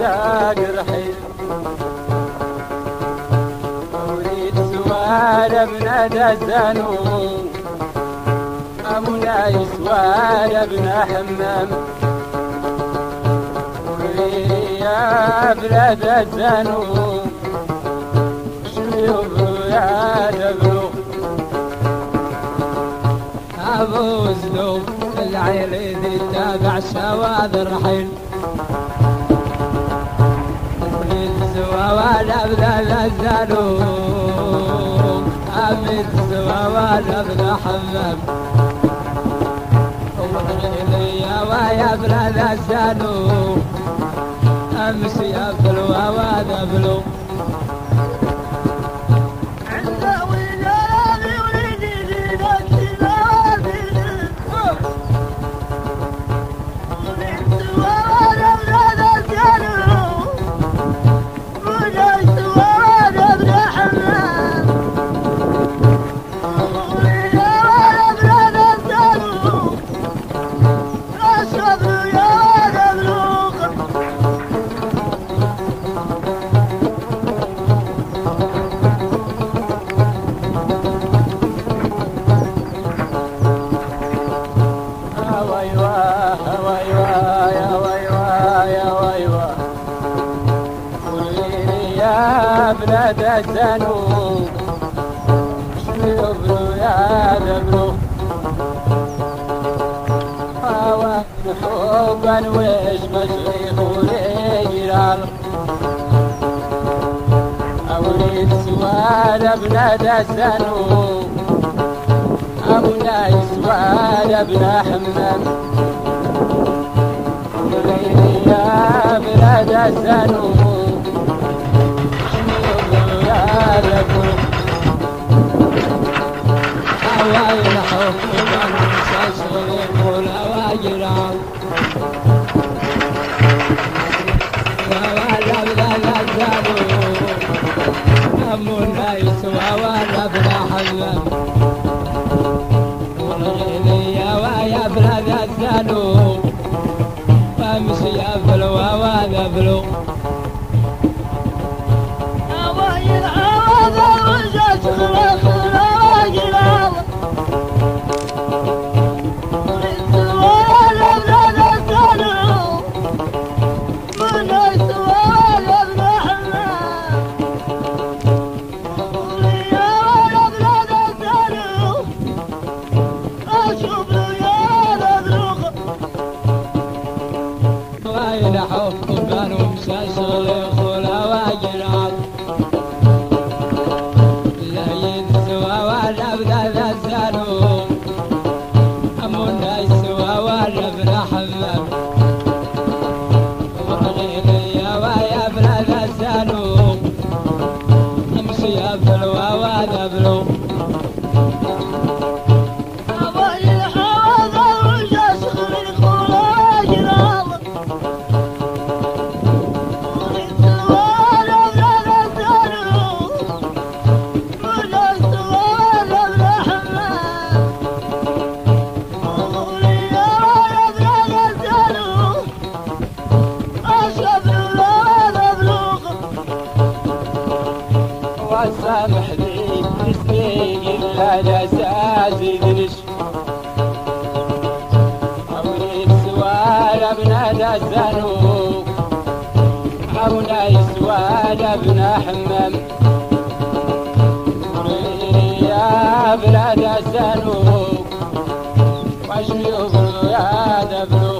قرحي وليد سوال ابن دزانو أمنا يسوال ابن حمام يا بلاد الزانو شيوخ يا دبلو أبو زلوب العيل ذي تابع شواذ الرحيل ولا بلاد الزانو أمد سوا ولا بلا حمام ويا بلاد الزانو أمشي أبلو وأنا أبلو بلاد الزانو شيوبلو يا دبلو هوا حبا ويش مشغيخ ورجال أوليد سوال بلاد الزانو أمنا يسوال ابن حمام يا بلاد الزانو حوايل حكومة شاشغل ولا واجرام ولا بلا زالو أمنا يسوى ولا بلا حمام والغيلية ويا بلا زالو وامشي أبلو وأنا أبلو سامح لي تسبيق الأساس يدرش أوليد سوال ابن دزانو أونا يسوال ابن حمام يا بلاد الزانو وشيوخ يا دبلو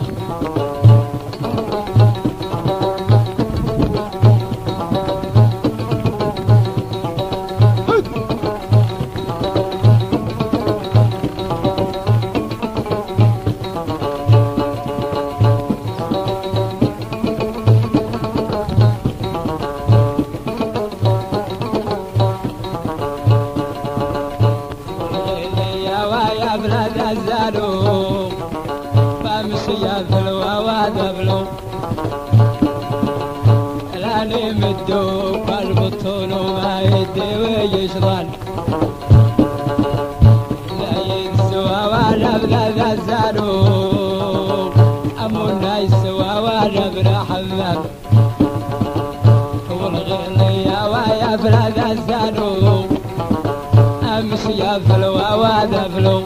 مدو بالبطون وما يدي ويشغل لا ينسوا ولا بلا غزالو أمونا يسوا ولا بلا حمام يا فلاد الزانو امشي يا فلوى وادفلو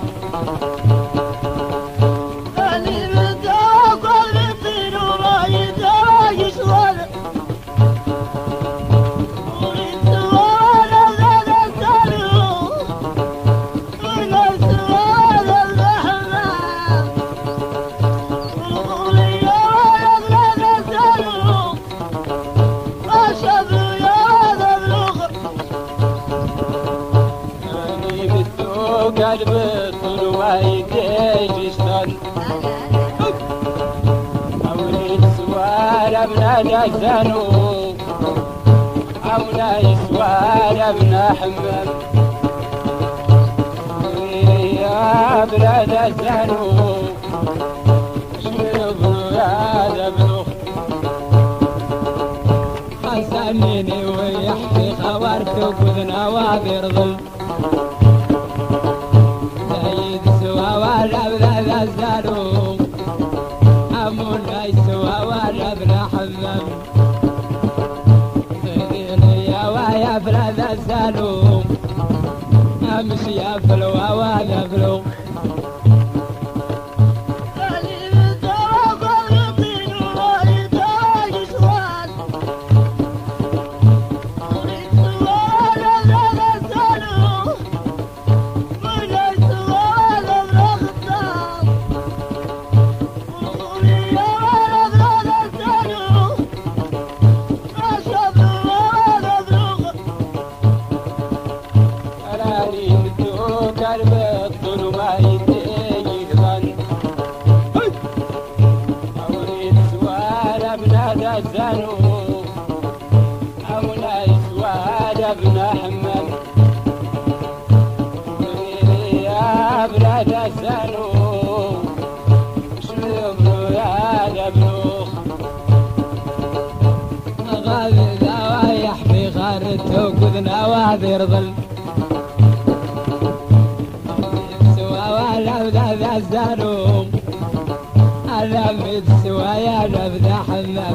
قلب الطول ويدي جسد أولي سوار ابن جزانو أولي سوار ابن حمام يا بلاد الزانو شنو يا ذبلو خزانيني ويحكي خوارتك وذنا وابر ظل ولا زالوا أمون ليس ولا ابن حمام يا ويا فلا زالوا أمشي يا فلوى ولا فلو قلب الطول ويدي جسد أولي سوار ابن جزانو أولي سوار ابن حمام يا ابن جزانو شنو يا دبلوخ غادي ذوايح في غارته وكذنا واذر ظل لا زالوا أنا متسوى يا نبذ حمام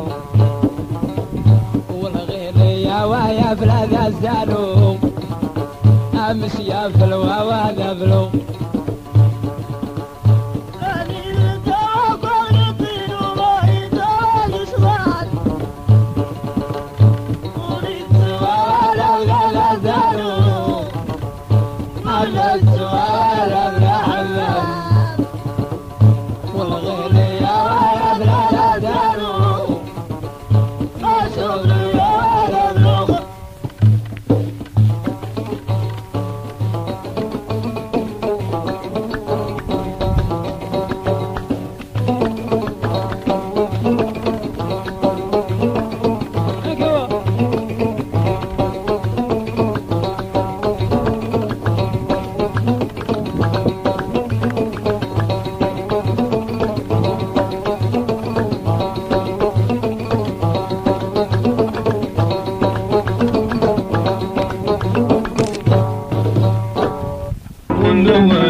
والغير يا ويا بلا زالوا أمشي يا فلوى وذبلو the world.